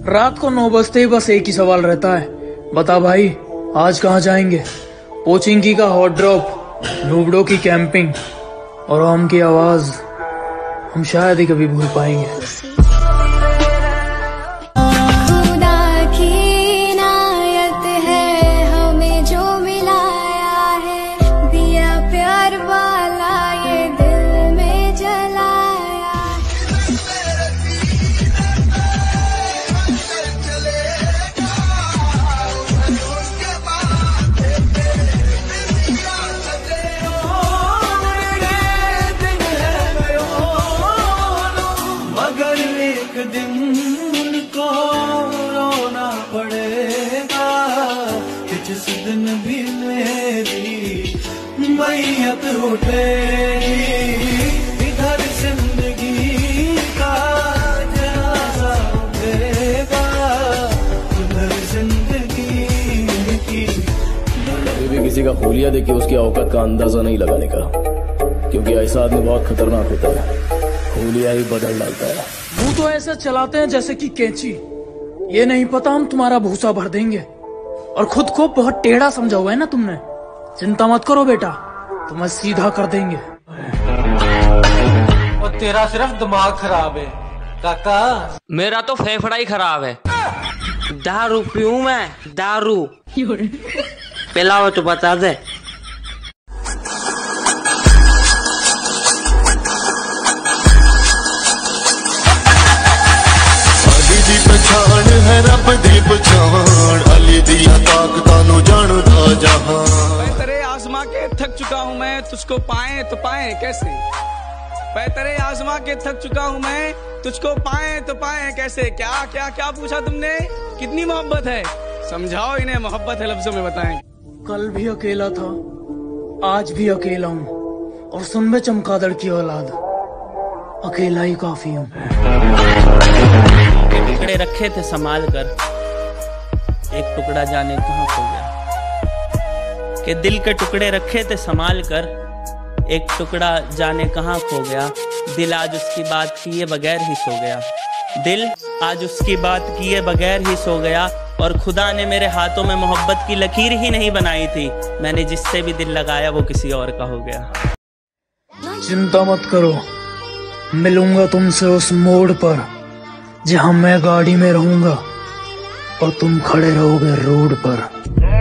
रात को 9 बजते ही बस एक ही सवाल रहता है, बता भाई आज कहाँ जाएंगे। पोचिंकी का हॉट ड्रॉप, लूडो की कैंपिंग और ओम की आवाज हम शायद ही कभी भूल पाएंगे। जिस दिन भी मेरी मैयत उठेगी, इधर जिंदगी का जनाजा उठेगा, उधर जिंदगी की। कभी भी किसी का हुलिया देख के उसकी औकात का अंदाजा नहीं लगाने का, क्योंकि ऐसा आदमी बहुत खतरनाक होता है, हुलिया ही बदल डालता है। मुंह तो ऐसे चलाते हैं जैसे कि कैंची, ये नहीं पता हम तुम्हारा भूसा भर देंगे। और खुद को बहुत टेढ़ा समझा हुआ है ना तुमने। चिंता मत करो बेटा, तुम्हें सीधा कर देंगे। और तेरा सिर्फ दिमाग खराब है काका। मेरा तो फेफड़ा ही खराब है। दारू पीऊं मैं, दारू पिलाओ तो बता दे। पछाण है रब दी पछाण, अली दिया ताकतां नु जानदा जहां। मैं तेरे आज़मा के थक चुका हूँ मैं, तुझको पाए तो पाए कैसे। मैं तेरे आज़मा के थक चुका हूँ मैं, तुझको पाए तो पाए कैसे। क्या क्या क्या पूछा तुमने, कितनी मोहब्बत है, समझाओ इन्हें मोहब्बत है लफ्जों में बताएं। कल भी अकेला था, आज भी अकेला हूँ, और सुन बे चमगादड़ की औलाद, अकेला ही काफी हूँ। टुकड़े रखे थे संभाल कर, एक टुकड़ा जाने कहाँ खो गया। के दिल के टुकड़े रखे थे संभाल कर, एक टुकड़ा जाने कहाँ खो गया। दिल आज उसकी बात किए बगैर ही सो गया। दिल आज उसकी बात किए बगैर ही सो गया। और खुदा ने मेरे हाथों में मोहब्बत की लकीर ही नहीं बनाई थी। मैंने जिससे भी दिल लगाया वो किसी और का हो गया। चिंता मत करो, मिलूंगा तुमसे उस मोड़ पर जहां मैं गाड़ी में रहूंगा और तुम खड़े रहोगे रोड पर।